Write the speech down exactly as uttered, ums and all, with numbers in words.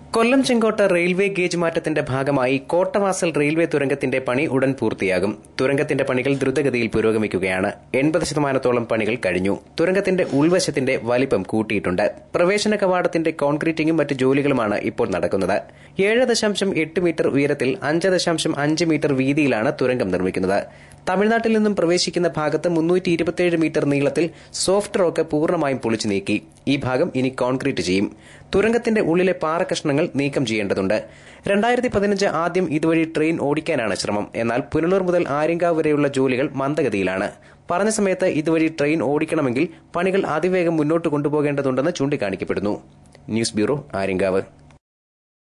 Kollam Chenkotta railway gauge മാറ്റത്തിന്റെ ഭാഗമായി Kottavasal railway തുരങ്കത്തിന്റെ പണി ഉടൻ പൂർത്തിയാകും. തുരങ്കത്തിന്റെ പണികൾ ദ്രുതഗതിയിൽ പുരോഗമിക്കുകയാണ്. എൺപത് ശതമാനത്തോളം പണികൾ കഴിഞ്ഞു. തുരങ്കത്തിന്റെ ഉൾവശത്തിന്റെ വലിപ്പം കൂട്ടിയിട്ടുണ്ട്. പ്രവേശന കവാടത്തിന്റെ കോൺക്രീറ്റിംഗും മറ്റ് ജോലികളുമാണ് ഇപ്പോൾ നടക്കുന്നത്. ഏഴ് ദശാംശം എട്ട് മീറ്റർ ഉയരത്തിൽ അഞ്ച് ദശാംശം അഞ്ച് മീറ്റർ വീതിയിലാണ് തുരങ്കം നിർമ്മിക്കുന്നത്. തമിഴ്നാട്ടിൽ നിന്നും പ്രവേശിക്കുന്ന ഭാഗത്ത് മുന്നൂറ്റി ഇരുപത്തിയേഴ് മീറ്റർ നീളത്തിൽ സോഫ്റ്റ് റോക്ക് പൂർണ്ണമായും പൊളിച്ചു നീക്കി. ഈ ഭാഗം ഇനി കോൺക്രീറ്റ് ചെയ്യും. തുരങ്കത്തിന്റെ ഉള്ളിലെ പാറക്കഷ്ണങ്ങൾ നീക്കം ചെയ്യേണ്ടതുണ്ട്. രണ്ടായിരത്തി പതിനഞ്ച് ആദ്യം ഇതുവഴി ട്രെയിൻ ഓടിക്കാനാണ് ശ്രമം. എന്നാൽ പുനലൂർ മുതൽ ആര്യങ്കാവ് വരെയുള്ള ജോലികൾ മന്ദഗതിയിലാണ്. പറഞ്ഞ സമയത്ത് ഇതുവഴി ട്രെയിൻ ഓടിക്കണമെങ്കിൽ പണികൾ അതിവേഗം മുന്നോട്ട് കൊണ്ടുപോകേണ്ടതുണ്ടെന്ന് ചൂണ്ടിക്കാണിക്കപ്പെടുന്നു. News bureau, Aryankavu.